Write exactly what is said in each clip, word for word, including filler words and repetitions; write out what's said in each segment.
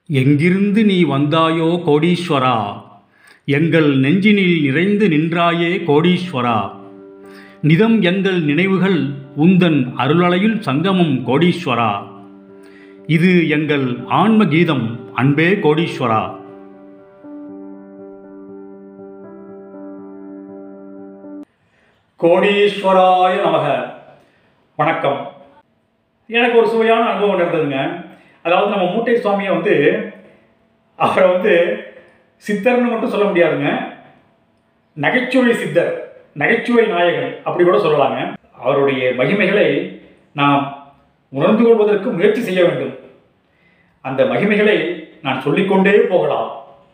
எங்கிருந்து நீ வந்தாயோ கோடீஸ்வரா, எங்கள் நெஞ்சினில் நிறைந்து நின்றாயே கோடீஸ்வரா. நிதம் எங்கள் நினைவுகள் உந்தன் அருளலையில் சங்கமம் கோடீஸ்வரா. இது எங்கள் ஆன்ம கீதம் அன்பே கோடீஸ்வரா. கோடீஸ்வராய நமக. வணக்கம். எனக்கு ஒரு சுவையான அனுபவம் நடந்ததுங்க. அதாவது நம்ம மூட்டை சுவாமியை வந்து அவரை வந்து சித்தர்னு மட்டும் சொல்ல முடியாதுங்க, நகைச்சுவை சித்தர், நகைச்சுவை நாயகன் அப்படி கூட சொல்லலாங்க. அவருடைய மகிமைகளை நாம் உணர்ந்து கொள்வதற்கு முயற்சி செய்ய வேண்டும். அந்த மகிமைகளை நான் சொல்லிக்கொண்டே போகலாம்.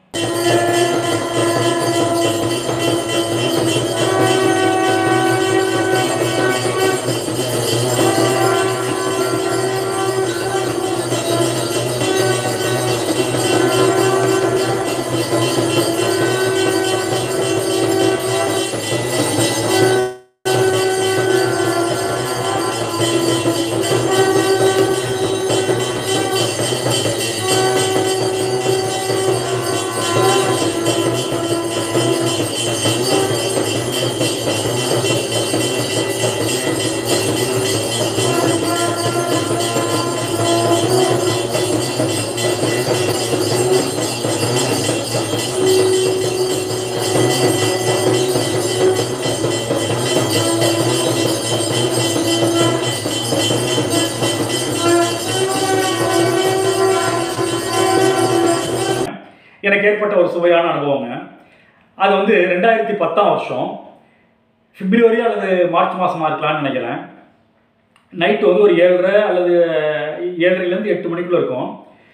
எனக்கு ஏற்பட்ட ஒரு சுவையான அனுபவங்க. அது வந்து ரெண்டாயிரத்தி பத்தாம் வருஷம் பிப்ரவரி அல்லது மார்ச் மாதமாக இருக்கலாம்னு நினைக்கிறேன். நைட்டு வந்து ஒரு ஏழரை அல்லது ஏழரைலேருந்து எட்டு மணிக்குள்ளே இருக்கும்.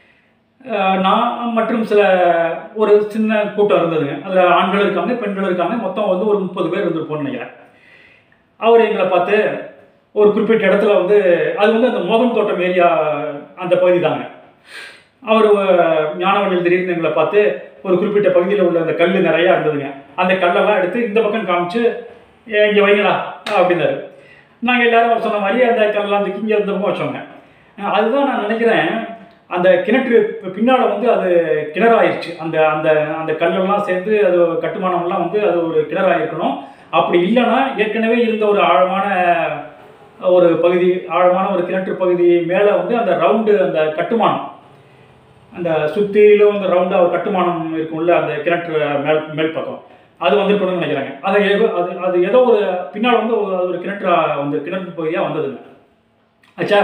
நான் மற்றும் சில ஒரு சின்ன கூட்டம் இருந்ததுங்க. அதில் ஆண்கள் இருக்காங்க, பெண்கள் இருக்காங்க. மொத்தம் வந்து ஒரு முப்பது பேர் இருந்திருப்போம்னு நினைக்கிறேன். அவர் எங்களை பார்த்து ஒரு குறிப்பிட்ட இடத்துல வந்து, அது வந்து அந்த மோகன் தோட்டம் ஏரியா அந்த பகுதி தாங்க. அவர் ஞானவழியில் திடீர்னு எங்களை பார்த்து ஒரு குறிப்பிட்ட பகுதியில் உள்ள அந்த கல் நிறையா இருந்ததுங்க. அந்த கல்லெல்லாம் எடுத்து இந்த பக்கம் காமிச்சு இங்கே வைங்களா அப்படின்னாரு. நாங்கள் எல்லாரும் அவர் சொன்ன மாதிரி அந்த கல்லெல்லாம் தூக்கி இங்கே இந்த பக்கம் வச்சோங்க. அதுதான் நான் நினைக்கிறேன், அந்த கிணற்று பின்னால் வந்து அது கிணறாயிருச்சு. அந்த அந்த அந்த கல்லெல்லாம் சேர்ந்து அது கட்டுமானம்லாம் வந்து அது ஒரு கிணறாயிருக்கணும். அப்படி இல்லைன்னா ஏற்கனவே இருந்த ஒரு ஆழமான ஒரு பகுதி, ஆழமான ஒரு கிணற்று பகுதி மேலே வந்து அந்த ரவுண்டு அந்த கட்டுமானம், அந்த சுற்றிலும் அந்த ரவுண்டாக ஒரு கட்டுமானம் இருக்கும்ல அந்த கிணற்று மேல் மேல் பக்கம், அது வந்துருக்கணும்னு நினைக்கிறாங்க. அதை அது அது ஏதோ ஒரு பின்னால் வந்து அது ஒரு கிணற்றா வந்து கிணற்று பகுதியாக வந்ததுங்க. ஆச்சா,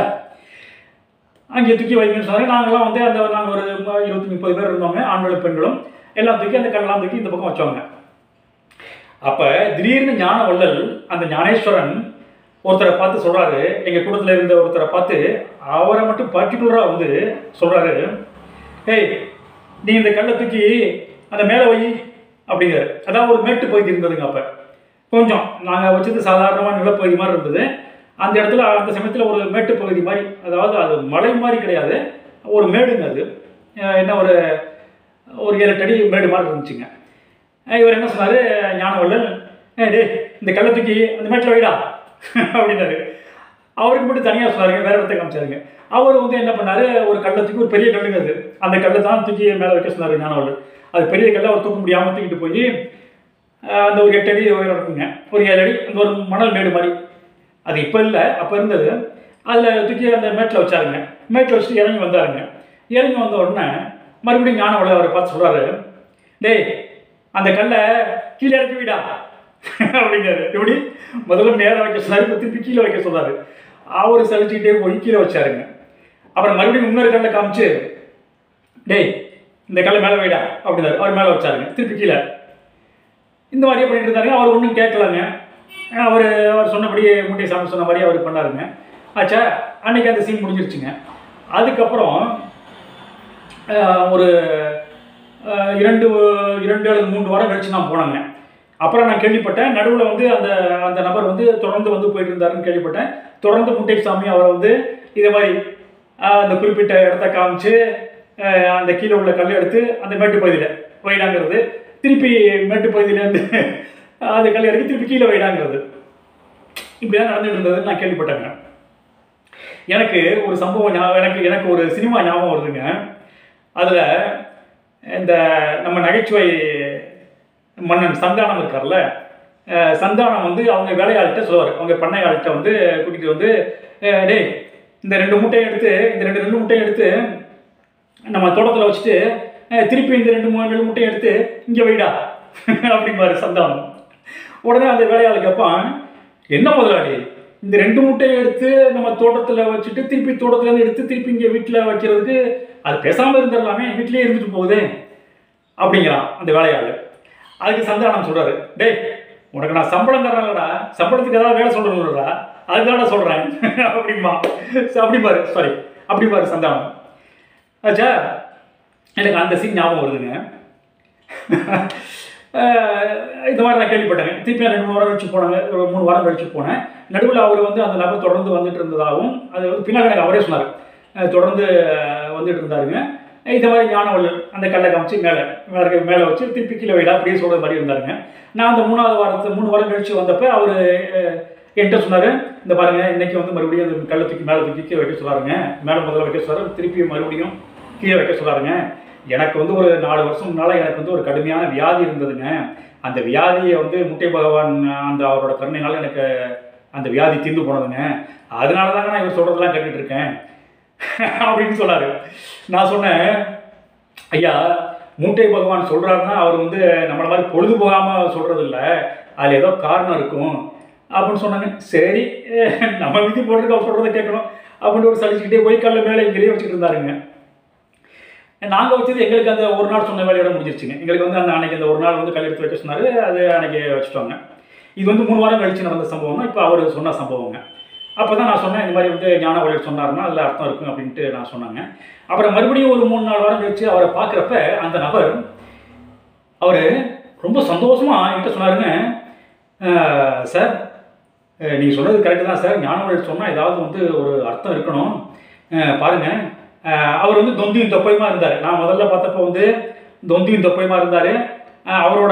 அங்கே தூக்கி வைங்கன்னு சொன்னாங்க. நாங்கள்லாம் வந்து அந்த நாங்கள் ஒரு இருபத்தி முப்பது பேர் இருந்தோங்க, ஆண்களும் பெண்களும். எல்லாம் தூக்கி அந்த கல்லெல்லாம் தூக்கி இந்த பக்கம் வச்சோங்க. அப்போ திடீர்னு ஞான வள்ளல் அந்த ஞானேஸ்வரன் ஒருத்தரை பார்த்து சொல்கிறாரு, எங்கள் கூட்டத்தில் இருந்த ஒருத்தரை பார்த்து அவரை மட்டும் பர்டிகுலராக வந்து சொல்கிறாரு, ஏய் நீ இந்த கல்லை தூக்கி அந்த மேலே வை அப்படிங்கிறாரு. அதாவது ஒரு மேட்டு பகுதி இருந்ததுங்க. அப்போ கொஞ்சம் நாங்கள் வச்சது சாதாரணமாக நிலப்பகுதி மாதிரி இருந்தது. அந்த இடத்துல அந்த சமயத்தில் ஒரு மேட்டு பகுதி மாதிரி, அதாவது அது மலை மாதிரி கிடையாது, ஒரு மேடுங்க. அது என்ன ஒரு ஒரு ஏழு அடி மேடு மாதிரி இருந்துச்சுங்க. இவர் என்ன சொன்னார், ஞானவள்ளல், ஏ டே இந்த கல்லை தூக்கி அந்த மேட்டில் வைடா அப்படின்னாரு. அவருக்கு மட்டும் தனியாக சொன்னாருங்க, வேறு இடத்த காமிச்சாருங்க. அவர் வந்து என்ன பண்ணார், ஒரு கல்லை தூக்கி, ஒரு பெரிய கல்லுங்க அது, அந்த கல்லை தான் தூக்கி மேலே வைக்க சொன்னார் ஞானவள்ளல். அது பெரிய கல்லை அவர் தூக்க முடியாமல் தூக்கிட்டு போய் அந்த ஒரு எட்டு அடி உயரம் இருக்குங்க, ஒரு ஏழு அடி, அந்த ஒரு மணல் மேடு மாதிரி, அது இப்போ இல்லை அப்போ இருந்தது. அதில் தூக்கி அந்த மேட்டில் வச்சாருங்க. மேட்டில் வச்சுட்டு இறங்கி வந்தாருங்க. இறங்கி வந்த உடனே மறுபடியும் ஞானவள்ளல் அவரை பார்த்து சொல்கிறாரு, டேய் அந்த கல்லை கீழே இறக்கி விடா அப்படிங்கிறாரு. எப்படி முதல்ல மேலே வைக்க சொன்னார், இப்போ திருப்பி கீழே வைக்க சொன்னார். அவர் சலிச்சுக்கிட்டே போய் கீழே வச்சாருங்க. அப்புறம் மறுபடியும் இன்னொரு கல்லை காமிச்சு, டேய் இந்த கல்லை மேலே வைடா அப்படின்னாரு. அவர் மேலே வச்சாருங்க, திருப்பி கீழே. இந்த மாதிரியே பண்ணிட்டு இருந்தாருங்க. அவர் ஒன்றும் கேட்கலாங்க. அவர் அவர் சொன்னபடி மூட்டை சாமி சொன்ன மாதிரி அவர் பண்ணாருங்க. ஆச்சா, அன்னைக்கு அந்த சீன் முடிஞ்சிருச்சுங்க. அதுக்கப்புறம் ஒரு இரண்டு இரண்டு அல்லது மூன்று வாரம் கழிச்சு நான் போனேங்க. அப்புறம் நான் கேள்விப்பட்டேன், நடுவில் வந்து அந்த அந்த நபர் வந்து தொடர்ந்து வந்து போயிட்டு இருந்தாருன்னு கேள்விப்பட்டேன். தொடர்ந்து மூட்டை சாமி அவரை வந்து இதே மாதிரி அந்த குறிப்பிட்ட இடத்த காமிச்சு அந்த கீழே உள்ள கல்லை எடுத்து அந்த மேட்டு பகுதியில் வைடாங்கிறது, திருப்பி மேட்டு பகுதியிலேருந்து அந்த கல்லை இறக்கி திருப்பி கீழே வைடாங்கிறது, இப்படிதான் நடந்துட்டு இருந்ததுன்னு நான் கேள்விப்பட்டேங்க. எனக்கு ஒரு சம்பவம் ஞாபகம், எனக்கு எனக்கு ஒரு சினிமா ஞாபகம் வருதுங்க. அதில் இந்த நம்ம நகைச்சுவை மன்னன் சந்தானம் இருக்கார்ல, சந்தானம் வந்து அவங்க வேலையாள்கிட்ட சொல்லுவார், அவங்க பண்ணையாள்கிட்ட வந்து கூட்டிகிட்டு வந்து, டேய் இந்த ரெண்டு மூட்டையை எடுத்து இந்த ரெண்டு ரெண்டு மூட்டையை எடுத்து நம்ம தோட்டத்தில் வச்சுட்டு திருப்பி இந்த ரெண்டு மூணு ரெண்டு மூட்டையை எடுத்து இங்கே வைடா அப்படிம்பாரு சந்தானம். உடனே அந்த வேலையாள் கேட்பான், என்ன முதலாளி இந்த ரெண்டு மூட்டையை எடுத்து நம்ம தோட்டத்தில் வச்சுட்டு திருப்பி தோட்டத்துலேருந்து எடுத்து திருப்பி இங்கே வீட்டில் வைக்கிறதுக்கு அது பேசாமல் இருந்துடலாமே, வீட்டிலேயே இருந்துட்டு போகுது அப்படிங்கிறான் அந்த வேலையாள். அதுக்கு சந்தானம் சொல்கிறாரு, டேய் உனக்கு நான் சம்பளம் தர்றேன்லடா, சம்பளத்துக்கு ஏதாவது வேலை சொல்கிறேன்லடா, அதுதான் நான் சொல்கிறேன் அப்படிமா அப்படிம்பாரு சாரி அப்படிம்பாரு சந்தானம். ஆச்சா, எனக்கு அந்த சீன் ஞாபகம் வருதுங்க. இந்த மாதிரி நான் கேள்விப்பட்டேங்க. திருப்பி ரெண்டு மூணு வாரம் கழிச்சு போனாங்க, ஒரு மூணு வாரம் கழிச்சு போனேன். நடுவில் அவர் வந்து அந்த நபர் தொடர்ந்து வந்துட்டு இருந்ததாகவும் அது வந்து பின்னாடி எனக்கு அவரே சொன்னார், தொடர்ந்து வந்துட்டு இருந்தாருங்க. இந்த மாதிரி ஞானவள்ளல் அந்த கல்லை காமிச்சு மேலே மேலே மேலே வச்சு திருப்பி கீழே வைடா அப்படியே சொல்கிற மாதிரி இருந்தாருங்க. நான் அந்த மூணாவது வாரத்து மூணு வாரம் கழிச்சு வந்தப்போ அவர் என்கிட்ட சொன்னார், இந்த பாருங்கள் இன்றைக்கி வந்து மறுபடியும் அந்த கல்லை தூக்கி மேலே தூக்கி கீழே வைக்க சொல்லாருங்க, மேலே முதல்ல வைக்க சொல்லாரு, திருப்பி மறுபடியும் கீழே வைக்க சொல்லாருங்க. எனக்கு வந்து ஒரு நாலு வருஷம் முன்னால் எனக்கு வந்து ஒரு கடுமையான வியாதி இருந்ததுங்க. அந்த வியாதியை வந்து முட்டை பகவான் அந்த அவரோட கருணையினால எனக்கு அந்த வியாதி தீர்ந்து போனதுங்க. அதனால தாங்க நான் இவர் சொல்கிறதெல்லாம் கேட்டுட்டு இருக்கேன் அப்படின்னு சொன்னார். நான் சொன்னேன், ஐயா மூட்டை பகவான் சொல்கிறாருன்னா அவர் வந்து நம்மளை மாதிரி பொழுது போகாமல் சொல்கிறது இல்லை, அதில் ஏதோ காரணம் இருக்கும் அப்படின்னு சொன்னாங்க. சரி நம்ம விதி போடுறதுக்கு அவர் சொல்கிறத கேட்கணும் அப்படின்னு ஒரு சலிச்சுக்கிட்டே போய் கல்ல மேலே இங்கேயே வச்சுட்டு இருந்தாருங்க. நாங்கள் வச்சது எங்களுக்கு அந்த ஒரு நாள் சொன்ன வேலையோட முடிஞ்சிருச்சுங்க. எங்களுக்கு வந்து அந்த அன்னைக்கு அந்த ஒரு நாள் வந்து கல் எடுத்து வைக்க சொன்னார், அது அன்னைக்கு வச்சுட்டோங்க. இது வந்து மூணு வாரம் கழிச்சு நடந்த சம்பவம்னா இப்போ அவர் சொன்ன சம்பவங்க. அப்போ தான் நான் சொன்னேன், இந்த மாதிரி வந்து ஞான வள்ளல் சொன்னார்னா அதில் அர்த்தம் இருக்கும் அப்படின்ட்டு நான் சொன்னாங்க. அப்புறம் மறுபடியும் ஒரு மூணு நாலு வாரம் கழிச்சு அவரை பார்க்குறப்ப அந்த நபர் அவர் ரொம்ப சந்தோஷமாக என்கிட்ட சொன்னாருங்க, சார் நீங்கள் சொன்னது கரெக்டு தான் சார், ஞான வள்ளல் சொன்னால் ஏதாவது வந்து ஒரு அர்த்தம் இருக்கணும் பாருங்கள். அவர் வந்து தொந்தியும் தொப்பையுமா இருந்தார். நான் முதல்ல பார்த்தப்போ வந்து தொந்தியும் தொப்பையுமா இருந்தார். அவரோட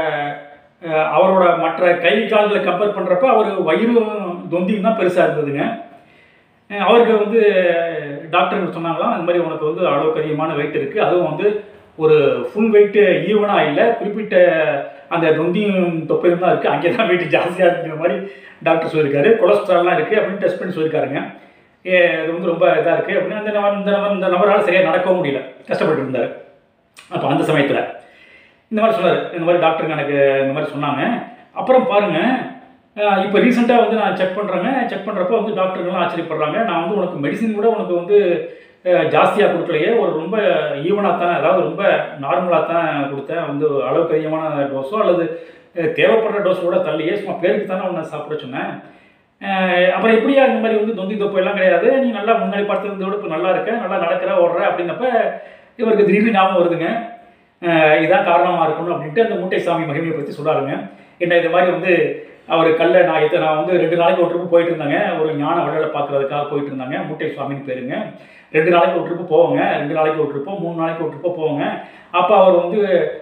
அவரோட மற்ற கை கால்களை கம்பேர் பண்ணுறப்ப அவர் வயிறும் தொந்தியும் தான் பெருசாக இருந்ததுங்க. அவருக்கு வந்து டாக்டர் சொன்னாங்களாம், அந்த மாதிரி உனக்கு வந்து அளவுக்கு அதிகமான வெயிட் இருக்குது, அதுவும் வந்து ஒரு ஃபுல் வெயிட்டு ஈவனாக இல்லை, குறிப்பிட்ட அந்த தொந்தியும் தொப்பையும் தான் இருக்குது, அங்கே தான் வெயிட் ஜாஸ்தியாக இருக்குங்கிற மாதிரி டாக்டர் சொல்லியிருக்காரு. கொலஸ்ட்ரால்லாம் இருக்குது அப்படின்னு டெஸ்ட் பண்ணி சொல்லியிருக்காருங்க. ஏ அது வந்து ரொம்ப இதாக இருக்குது அப்படின்னு அந்த நபர் இந்த நபர் இந்த நபரால் சரியாக நடக்கவும் முடியல, கஷ்டப்பட்டு இருந்தார். அப்போ அந்த சமயத்தில் இந்த மாதிரி சொன்னார், இந்த மாதிரி டாக்டருங்க எனக்கு இந்த மாதிரி சொன்னாங்க. அப்புறம் பாருங்கள், இப்போ ரீசெண்டாக வந்து நான் செக் பண்ணுறேங்க, செக் பண்ணுறப்போ வந்து டாக்டருங்கெல்லாம் ஆச்சரியப்படுறாங்க, நான் வந்து உனக்கு மெடிசின் கூட உனக்கு வந்து ஜாஸ்தியாக கொடுக்கலையே, ஒரு ரொம்ப ஈவனாக தானே, அதாவது ரொம்ப நார்மலாக தான் கொடுத்தேன், வந்து அளவுக்கு அதிகமான டோஸோ அல்லது தேவைப்படுற டோஸ் கூட தள்ளியே சும்மா பேருக்கு தானே உன்னை சாப்பிட சொன்னேன். அப்புறம் எப்படியா இந்த மாதிரி வந்து தொந்தி தொப்பு எல்லாம் கிடையாது, நீ நல்லா முன்னாடி பார்த்ததோடு இப்போ நல்லா இருக்க, நல்லா நடக்கிற ஓடுற அப்படின்னப்ப இவருக்கு திடீர்னு ஞாபகம் வருதுங்க, இதான் காரணமாக இருக்கணும் அப்படின்ட்டு அந்த மூட்டை சாமி மகிமையை பற்றி சொல்கிறாருங்க. என்ன இது மாதிரி வந்து அவர் கல்லை நான் இதை நான் வந்து ரெண்டு நாளைக்கு ஒரு ட்ரிப்பு போயிட்டு இருந்தாங்க, ஒரு ஞான வள்ளலை பார்க்குறதுக்காக போயிட்டு இருந்தாங்க, மூட்டை சுவாமின்னு பேருங்க. ரெண்டு நாளைக்கு ஒரு ட்ரிப்பு போவோங்க, ரெண்டு நாளைக்கு ஒரு ட்ரிப்போ மூணு நாளைக்கு ஒரு ட்ரிப்போ போவோங்க. அப்போ அவர் வந்து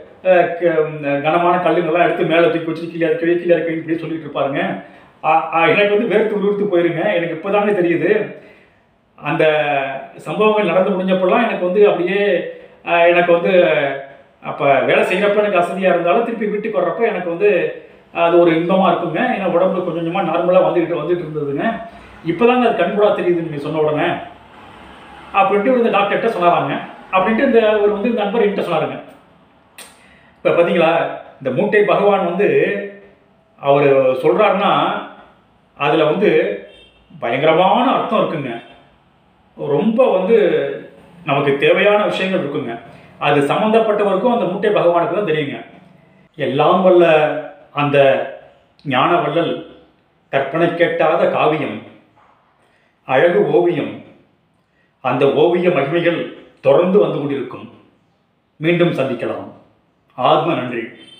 கனமான கல்லுங்கள்லாம் எடுத்து மேலே தூக்கி வச்சு கீழே இறக்கி கீழே இறக்கி இப்படி சொல்லிட்டு இருப்பாருங்க. எனக்கு வந்து வேர்த்து உருவிட்டு போயிருங்க. எனக்கு இப்போ தானே தெரியுது, அந்த சம்பவங்கள் நடந்து முடிஞ்சப்பெல்லாம் எனக்கு வந்து அப்படியே எனக்கு வந்து அப்போ வேலை செய்கிறப்ப எனக்கு அசதியாக இருந்தாலும் திருப்பி வீட்டுக்கு வர்றப்போ எனக்கு வந்து அது ஒரு இன்பமாக இருக்குங்க. ஏன்னா உடம்புல கொஞ்சம் கொஞ்சமாக நார்மலாக வந்துக்கிட்டு வந்துட்டு இருந்ததுங்க. இப்போ தாங்க அது கண்கூடாக தெரியுது நீங்கள் சொன்ன உடனே அப்படின்ட்டு இந்த டாக்டர்கிட்ட சொன்னாராங்க. அப்படின்ட்டு இந்த ஒரு வந்து இந்த நண்பர் என்கிட்ட சொன்னாருங்க. இப்போ பார்த்தீங்களா, இந்த மூட்டை பகவான் வந்து அவர் சொல்கிறாருன்னா அதில் வந்து பயங்கரமான அர்த்தம் இருக்குங்க. ரொம்ப வந்து நமக்கு தேவையான விஷயங்கள் இருக்குங்க. அது சம்மந்தப்பட்டவருக்கும் அந்த மூட்டை பகவானுக்கு தான் தெரியுங்க. எல்லாம் வல்ல அந்த ஞான வள்ளல் கற்பனை கேட்டாத காவியம், அழகு ஓவியம், அந்த ஓவிய மகிமைகள் தொடர்ந்து வந்து கொண்டிருக்கும். மீண்டும் சந்திக்கலாம். ஆத்ம நன்றி.